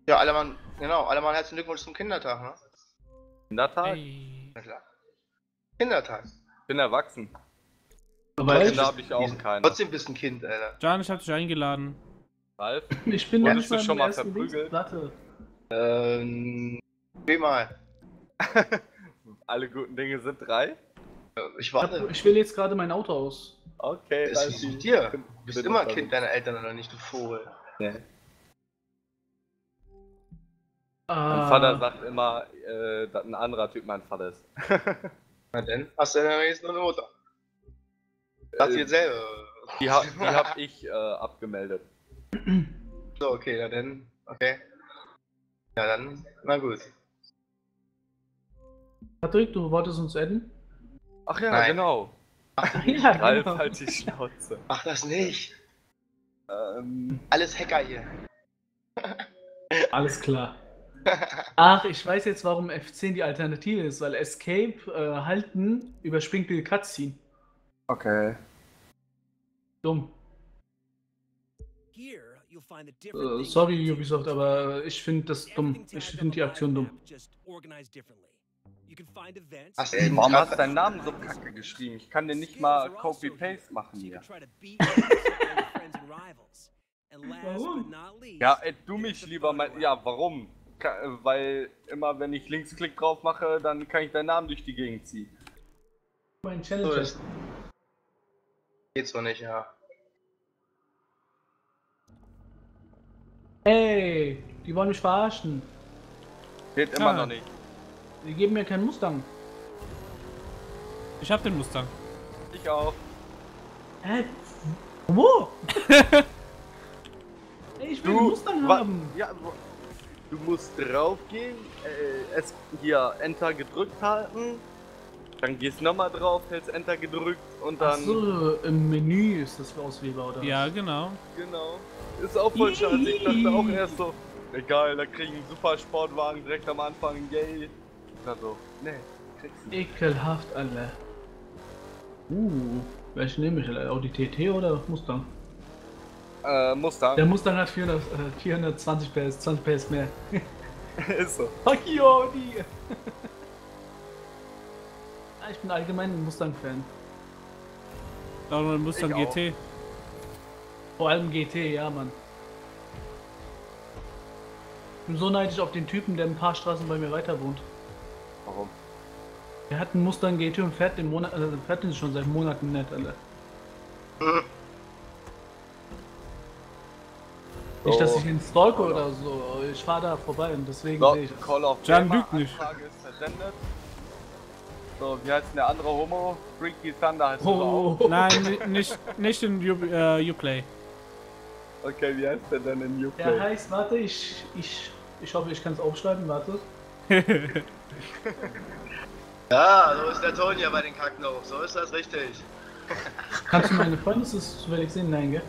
Ja, Allemann, genau, Allemann, herzlichen Glückwunsch zum Kindertag, ne? Kindertag? Hey. Na klar. Kindertag. Bin erwachsen. Aber Kinder habe ich auch keine. Trotzdem bist du ein Kind, Alter. Jan, ich hab dich eingeladen. Ralf, ich bin wurdest du nicht schon mal mal im ersten Dings. verprügelt? Warte. Viermal. Alle guten Dinge sind drei? Ich warte. Ich wähle jetzt gerade mein Auto aus. Okay, Es ist mit dir. Du bist bin immer unterwegs. Kind deiner Eltern oder nicht, du Vogel. Nee. Ah, Mein Vater sagt immer, dass ein anderer Typ mein Vater ist. Na denn? Hast du denn jetzt noch eine Mutter? Sag dir selber. Die hab ich abgemeldet. So, okay, na denn. Okay. Ja, dann, na gut. Patrick, du wolltest uns adden? Ach ja, Nein. genau. Ja, Ralf, genau. halt die Schnauze. Mach das nicht. Alles Hacker hier. Alles klar. Ach, ich weiß jetzt, warum F10 die Alternative ist, weil Escape halten überspringt die Cutscene. Okay. Dumm. Sorry, Ubisoft, aber ich finde das dumm. Ich finde die Aktion dumm. Hast du Warum hast du deinen Namen so kacke geschrieben? Ich kann dir nicht mal Copy-Paste machen hier. Warum? Ja, du mich lieber mal. Ja, warum? Weil immer wenn ich Linksklick drauf mache, dann kann ich deinen Namen durch die Gegend ziehen. Mein So, Challenge. das geht so nicht, ja. Ey, die wollen mich verarschen. Geht immer Ah. noch nicht. Die geben mir keinen Mustang. Ich hab den Mustang. Ich auch. Hä? Wo? Ey, ich will einen Mustang haben. Ja, du musst drauf gehen, es hier Enter gedrückt halten, dann gehst nochmal drauf, hältst Enter gedrückt und dann. Achso, im Menü ist das auswählbar, oder? Ja, genau. Genau. Ist auch voll scheiße. Ich dachte auch erst so, egal, da kriegen einen super Sportwagen direkt am Anfang, yay. Na so, nee, kriegst du nicht. Ekelhaft, Alter. Welchen nehme ich? Audi TT oder Mustang? Mustang. Der Mustang hat 420 PS, 20 PS mehr. Ist so. Fuck you, Audi! Ich bin allgemein ein Mustang-Fan. Da noch ein Mustang Ich auch. GT. Vor allem GT, ja, Mann. Ich bin so neidisch auf den Typen, der ein paar Straßen bei mir weiter wohnt. Warum? Der hat einen Mustang GT und fährt den fährt den schon seit Monaten nicht, Alter. Nicht, dass ich ihn stalke oder so, aber ich fahre da vorbei und deswegen So, sehe ich das. Call of Jan Gamer, lügt nicht. Anfrage ist versendet. So, wie heißt denn der andere Homo? Freaky Thunder heißt Oh, er auch. Nein, nicht in Uplay. Okay, wie heißt der denn in der UK? heißt, warte, ich hoffe, ich kann es aufschreiben, warte. Ja, so ist der Ton hier bei den Kacknoch. So ist das richtig. Kannst du meine Freunde zufällig sehen? Nein, gell?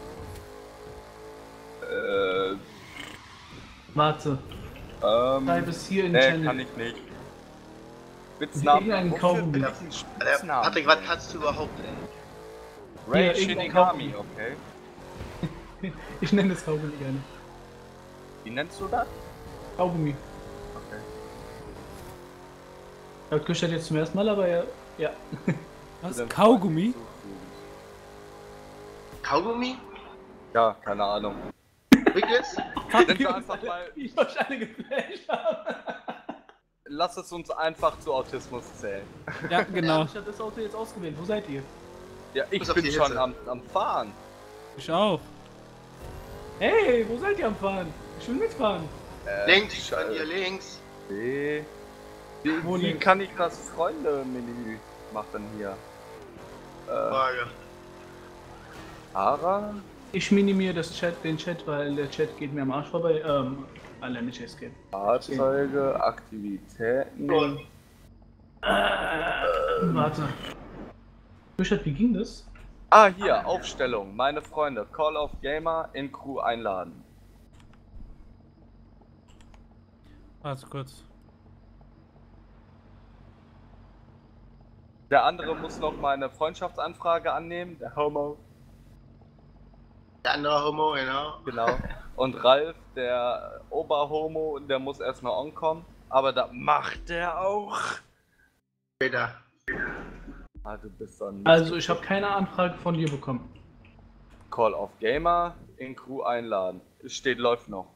Warte, schreib es hier in den nee, Channel. kann ich nicht. Irgendeinen Kaugummi. Spitznamen? Patrick, was kannst du überhaupt, ey? Ray Hier, irgendein Shinigami, Kaugummi. okay. Ich nenne das Kaugummi gerne. Wie nennst du das? Kaugummi. Okay. Laut Küchert jetzt zum ersten Mal, aber ja. Ja. Was? Kaugummi? Kaugummi? Ja, keine Ahnung. Wirklich? Sind wir einfach mal, Ich euch alle geflasht habe. lass es uns einfach zu Autismus zählen. Ja, genau. Ich habe das Auto jetzt ausgewählt. Wo seid ihr? Ja, ich Bis auf bin die schon Hitze. am Fahren. Ich auch. Hey, wo seid ihr am Fahren? Ich will mitfahren. Links, an dir links. Nee. Wo Wie links? kann ich das Freunde-Menü machen hier? Frage. Ara? Ich minimiere den Chat, weil der Chat geht mir am Arsch vorbei. Alle nicht Escape. Fahrzeuge, Aktivitäten. Und Warte. Küchert, wie ging das? Ah, hier, Aufstellung. Meine Freunde. Call of Gamer in Crew einladen. Warte kurz. Der andere muss noch meine Freundschaftsanfrage annehmen. Der Homo. der andere Homo, genau. Genau. Und Ralf der Oberhomo, der muss erstmal ankommen. Aber da macht der auch. Später. Ah, du bist so ein Also, ich habe keine Anfrage von dir bekommen. Call of Gamer in Crew einladen. Es steht, läuft noch.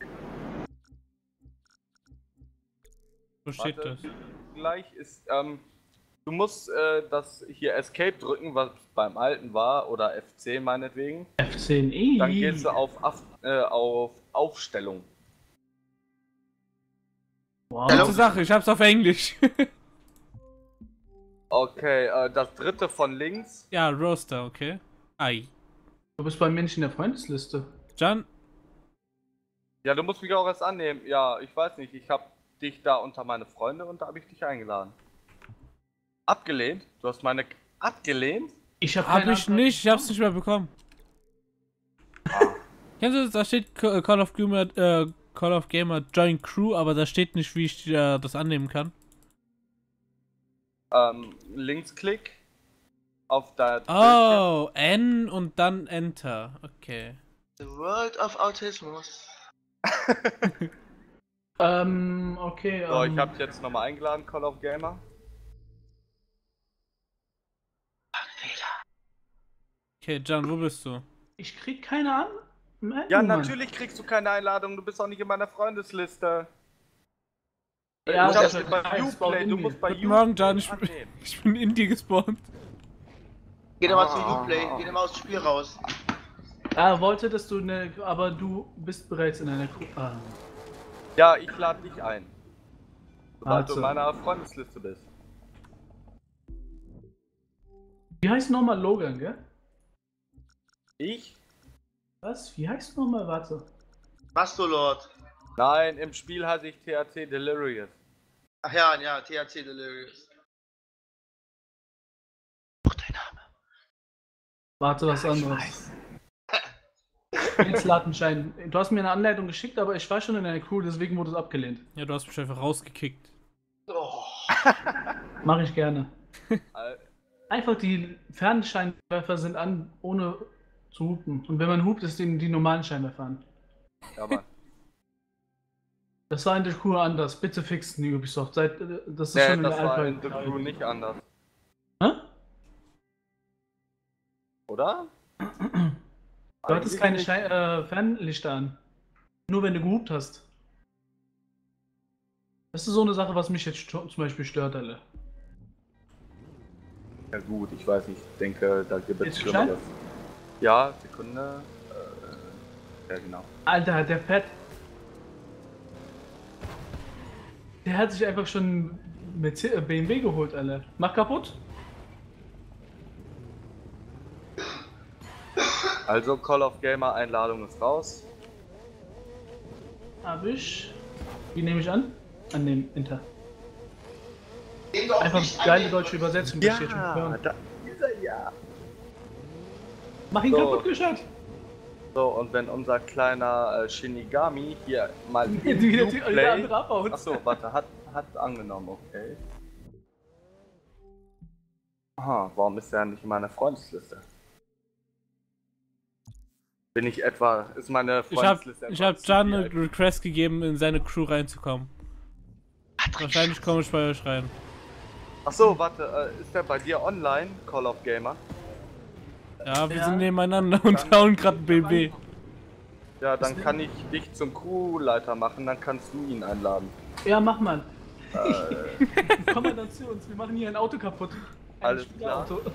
Wo steht Warte, das? Gleich ist, du musst das hier Escape drücken, was beim alten war, oder F10 meinetwegen. F10i. Dann gehst du auf Aufstellung. Wow. Gute Sache, ich hab's auf Englisch. Okay, das dritte von links. Ja, Roaster, okay. Ei. Du bist bei Menschen in der Freundesliste. John, Ja, du musst mich auch erst annehmen. Ja, ich weiß nicht, ich habe dich da unter meine Freunde und da habe ich dich eingeladen. Abgelehnt? Du hast meine... Abgelehnt? Ich habe hab ich nicht, ich hab's nicht mehr bekommen. Kennst du das? Da steht Call of Gamer Join Crew, aber da steht nicht, wie ich das annehmen kann. Linksklick auf der... Oh, N und dann Enter. Okay. The World of Autismus. Okay. So, ich habe dich jetzt nochmal eingeladen, Call of Gamer. Okay, John, wo bist du? Ich krieg keine Anmeldung. Ja, Mann. natürlich kriegst du keine Einladung, du bist auch nicht in meiner Freundesliste. Ja, du das musst ist bei kein Uplay, du Spawn musst bei Guten Morgen, Uplay John, annehmen. ich bin in dir gespawnt. Geh doch mal zu Uplay, geh doch mal aus dem Spiel raus. Er wollte, dass du aber du bist bereits in einer Crew. Ja, ich lade dich ein. Sobald du Warte. in meiner Freundesliste bist. Wie heißt nochmal Logan, gell? Ich? Was? Wie heißt nochmal? Warte. Mastolord. Nein, im Spiel heiße ich THC Delirious. Ach ja, ja, THC Delirious. Doch dein Name. Warte, was anderes. Jetzt Ladenschein. Du hast mir eine Anleitung geschickt, aber ich war schon in einer Crew, deswegen wurde es abgelehnt. Ja, du hast mich einfach rausgekickt. Oh. Mache ich gerne. Äh, Einfach die Fernscheinwerfer sind an, ohne zu hupen. Und wenn man hupt, ist die normalen Scheinwerfer an. Ja, Mann. Das war in der Crew anders. Bitte fixen die Ubisoft. Das ist Nee, schon in das der war Alpha. in The Crew nicht anders. Hä? Oder? Du hattest keine Fernlichter an. Nur wenn du gehupt hast. Das ist so eine Sache, was mich jetzt zum Beispiel stört, alle. Ja gut, ich weiß nicht, ich denke, da gibt es Ist Schlimmeres. Ja, Sekunde. Ja, genau. Alter, der Fett. Der hat sich einfach schon mit BMW geholt, alle. Mach kaputt. Also Call of Gamer Einladung ist raus. Hab ich. Wie nehme ich an? Annehmen, Enter. Den doch Einfach nicht geile annehmen. deutsche Übersetzung. das steht schon hören. da ist er ja. Mach ihn So. kaputt, gescheit. So, und wenn unser kleiner Shinigami hier mal Die in der Uplay... andere abhaut. Achso, warte, hat angenommen, okay. Aha, warum ist er nicht in meiner Freundesliste? Bin ich etwa... Ist meine Freundesliste Ich hab etwa John zu eine viel? Request gegeben, in seine Crew reinzukommen. Wahrscheinlich komme ich bei euch rein. Achso, warte, ist der bei dir online, Call of Gamer? Ja, wir Ja. sind nebeneinander und hauen gerade BB. Ja, dann kann ich dich zum Crewleiter machen, dann kannst du ihn einladen. Ja, mach mal. Komm mal dann zu uns. Wir machen hier ein Auto kaputt. Ein Alles klar. Spielerauto.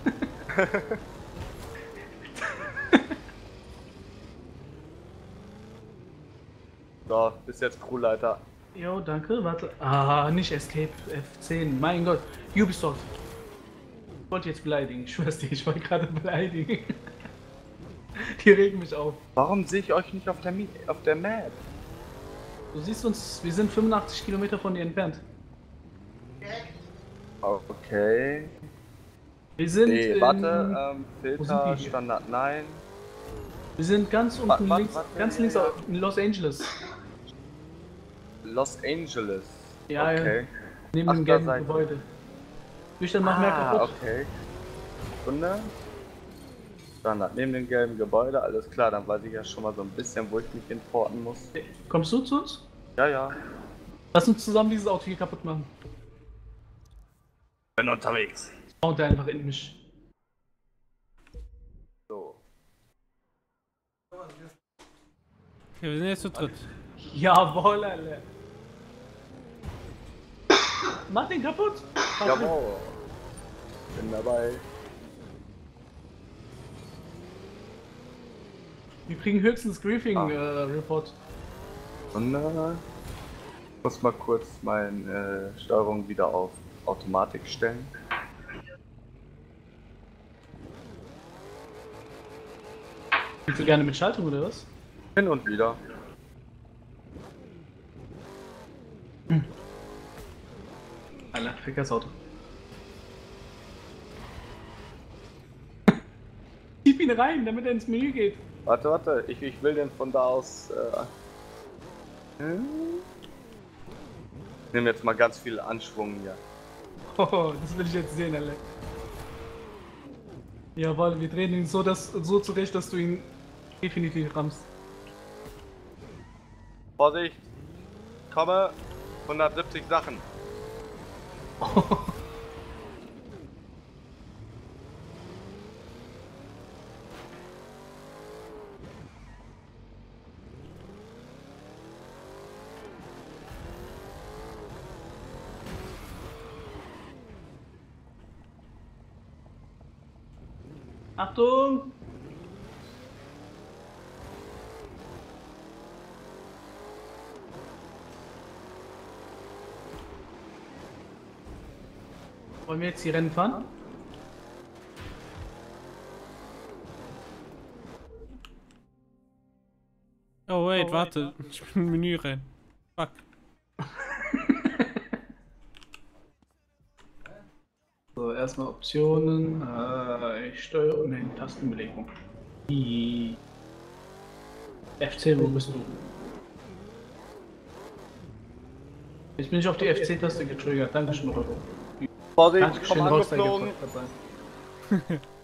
So, bist jetzt Crewleiter. Jo, danke. Warte. Ah, nicht Escape F10. Mein Gott. Ubisoft. Ich wollte jetzt beleidigen. Ich schwör's dir, ich wollte gerade beleidigen. Die regen mich auf. Warum sehe ich euch nicht auf der Map? Du siehst uns, wir sind 85 Kilometer von dir entfernt. Okay. Wir sind. Nee, warte, wo sind Filter, wir hier? Standard, nein. Wir sind ganz unten Warte, links, warte, ganz ja, links ja. in Los Angeles. Los Angeles. Ja, Okay. neben Ach, dem da gelben seid ihr. Gebäude. Durch dann mach mehr kaputt. Okay. Sekunde. Standard neben dem gelben Gebäude, alles klar, dann weiß ich ja schon mal so ein bisschen, wo ich mich importen muss. Kommst du zu uns? Ja, ja. Lass uns zusammen dieses Auto hier kaputt machen. Bin unterwegs. Baut er einfach in mich. So. Okay, wir sind jetzt zu dritt. Jawohl, Alter. Mach den kaputt. Jawohl. Bin dabei. Wir kriegen höchstens Griefing-Report. Und ich muss mal kurz meine Steuerung wieder auf Automatik stellen. Willst du gerne mit Schaltung oder was? Hin und wieder. Alter, fick das Auto. Schieb ihn rein, damit er ins Menü geht. Warte, ich will den von da aus. Ich nehme jetzt mal ganz viel Anschwung hier. Oh, das will ich jetzt sehen, Alter. Jawohl, wir drehen ihn so zurecht, dass du ihn definitiv rammst. Vorsicht! Komme! 170 Sachen. Achtung! Wollen wir jetzt die Rennen fahren? Oh wait, Oh, warte. Ich bin im Menü rein. Fuck. So, erstmal Optionen, Steuerung, ne, Tastenbelegung. FC, wo bist du? Jetzt bin ich auf die FC-Taste getriggert, dankeschön, Rollo. Vorsicht, Dankeschön, komm Roster angeflogen. gefragt dabei.